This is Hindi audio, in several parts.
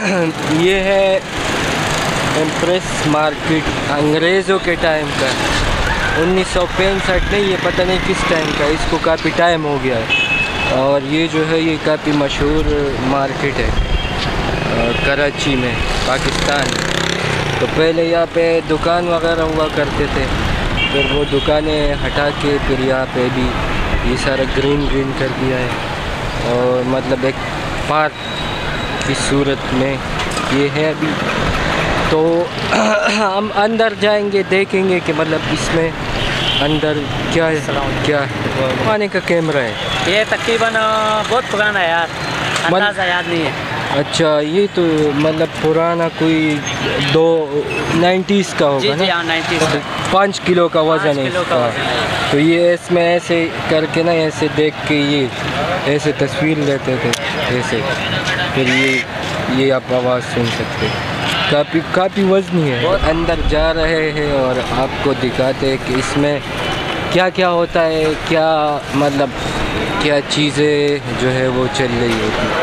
ये है एम्प्रेस मार्केट, अंग्रेज़ों के टाइम का, 1965 नहीं, ये पता नहीं किस टाइम का, इसको काफ़ी टाइम हो गया है। और ये जो है ये काफ़ी मशहूर मार्केट है कराची में, पाकिस्तान। तो पहले यहाँ पे दुकान वगैरह हुआ करते थे, फिर वो दुकानें हटा के फिर यहाँ पे भी ये सारा ग्रीन कर दिया है, और मतलब एक पार्क की सूरत में ये है अभी। तो हम अंदर जाएंगे, देखेंगे कि मतलब इसमें अंदर क्या है, क्या पानी का कैमरा है। ये तकरीबन बहुत पुराना है यार, अंदाज़ा याद नहीं है। अच्छा, ये तो मतलब पुराना कोई 90s का होगा ना? 90s का। 5 किलो का वज़न है इसका। तो ये इसमें ऐसे करके ना, ऐसे देख के ये ऐसे तस्वीर लेते थे ऐसे, फिर ये आप आवाज़ सुन सकते। काफ़ी वज़नी है। अंदर जा रहे हैं और आपको दिखाते हैं कि इसमें क्या क्या होता है, क्या मतलब क्या चीज़ें जो है वो चल रही होती।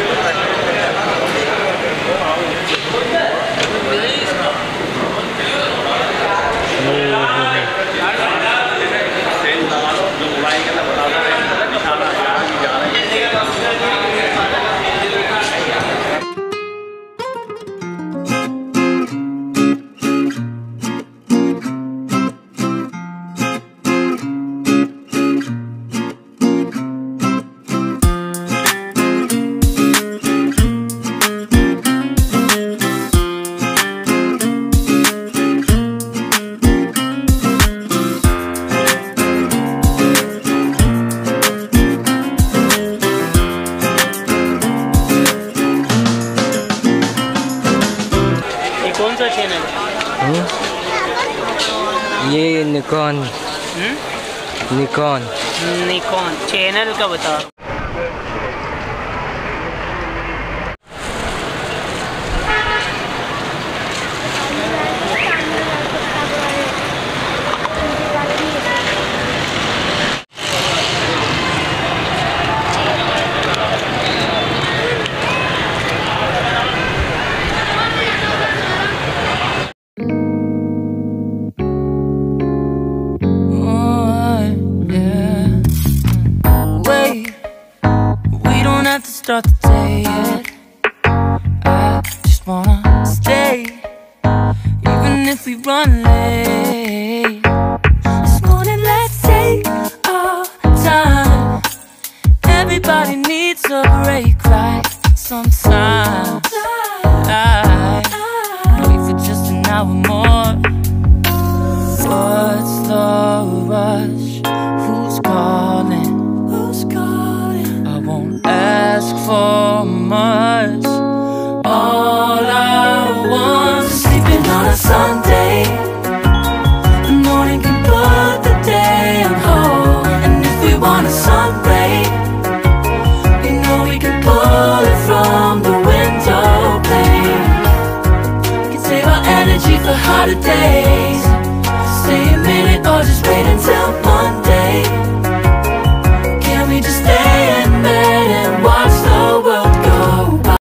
कौन सा चैनल है? ये निकॉन चैनल का बता। Start the day yet. I just wanna stay, even if we run late. This morning let's take our time. Everybody needs a break, right? Sometimes I wait for just an hour more. What's the rush? Who's calling? I won't ask for much. All I want is sleeping on a Sunday. The morning can put the day on hold. And if we want a sun ray, we know we can pull it from the window pane. We can save our energy for harder days. Stay a minute or just wait until Monday.